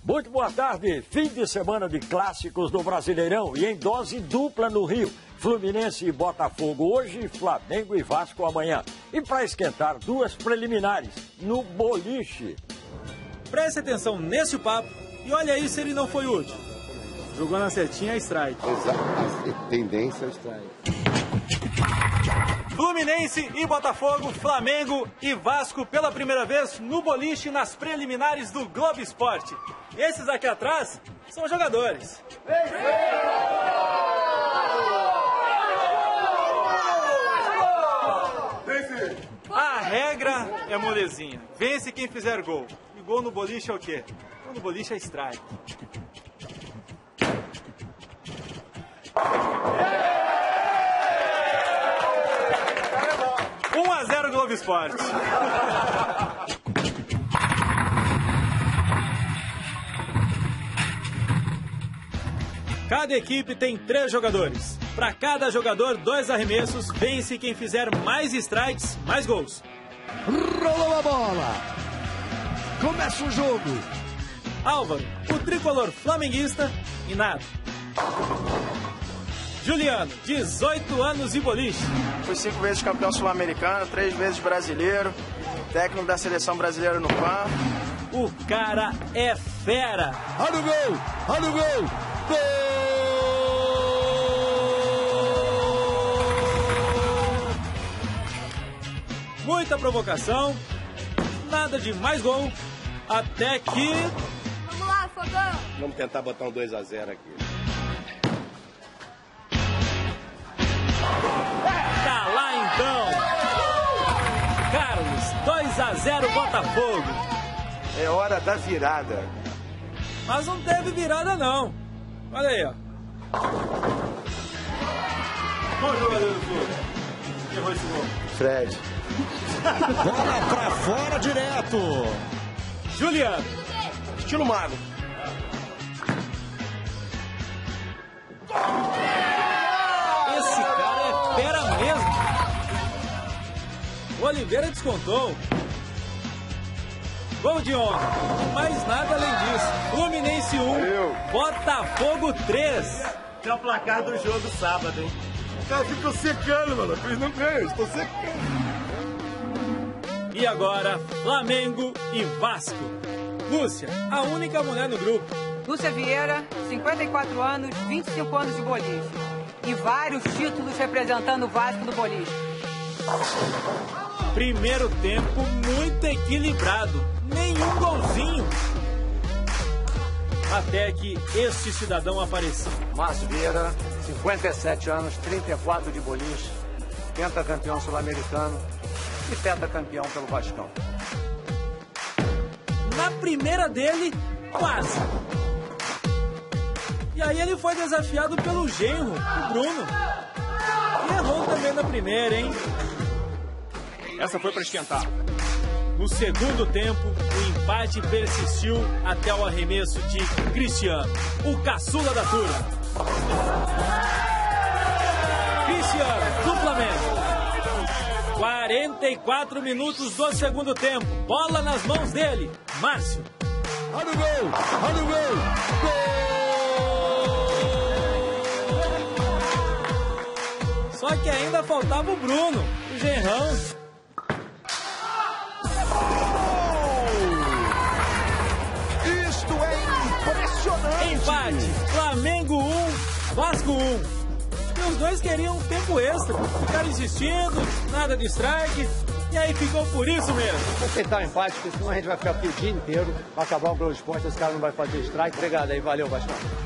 Muito boa tarde, fim de semana de clássicos do Brasileirão e em dose dupla no Rio. Fluminense e Botafogo hoje, Flamengo e Vasco amanhã. E para esquentar, duas preliminares no boliche. Preste atenção nesse papo e olha aí se ele não foi útil. Jogou na setinha, strike. Exato, tendência ao strike. Fluminense e Botafogo, Flamengo e Vasco pela primeira vez no boliche nas preliminares do Globo Esporte. Esses aqui atrás são jogadores. A regra é molezinha. Vence quem fizer gol. E gol no boliche é o quê? Gol no boliche é strike. 1-0 Globo Esporte. Cada equipe tem 3 jogadores. Para cada jogador, 2 arremessos. Vence quem fizer mais strikes, mais gols. Rolou a bola. Começa o jogo. Álvaro, o tricolor flamenguista e nada. Juliano, 18 anos e boliche. Fui 5 vezes campeão sul-americano, 3 vezes brasileiro, técnico da seleção brasileira no PAN. O cara é fera. Olha o gol, olha o gol. Gol! Muita provocação, nada de mais gol, até que... Vamos lá, Fogão! Vamos tentar botar um 2-0 aqui. Tá lá então! Carlos, 2-0 Botafogo. É hora da virada. Mas não teve virada não. Olha aí, ó. Qual jogador do clube que errou esse gol? Fred. Bola pra fora direto. Juliano. Estilo mago. Esse cara é fera mesmo. O Oliveira descontou. Gol de honra. E mais nada além disso. Fluminense 1, Botafogo 3. É o placar do jogo sábado, hein? O cara ficou secando, mano. Eles não ganham, estou secando. E agora, Flamengo e Vasco. Lúcia, a única mulher no grupo. Lúcia Vieira, 54 anos, 25 anos de boliche. E vários títulos representando o Vasco no boliche. Primeiro tempo muito equilibrado. Nenhum golzinho. Até que este cidadão apareceu. Márcio Vieira, 57 anos, 34 de boliche, pentacampeão sul-americano e pentacampeão pelo Vascão. Na primeira dele, quase. E aí ele foi desafiado pelo genro, o Bruno. E errou também na primeira, hein? Essa foi para esquentar. No segundo tempo, o empate persistiu até o arremesso de Cristiano, o caçula da turma. Cristiano, do Flamengo. 44 minutos do segundo tempo. Bola nas mãos dele. Márcio. Olha o gol, olha o gol. Gol! Só que ainda faltava o Bruno, o genrão. Isto é impressionante. Empate, Flamengo 1, Vasco 1. E os dois queriam um tempo extra, ficaram insistindo, nada de strike, e aí ficou por isso mesmo. Vou aceitar o empate, porque senão a gente vai ficar aqui o dia inteiro, vai acabar o Globo Esporte, esse cara não vai fazer strike. Obrigado aí, valeu, Vascão.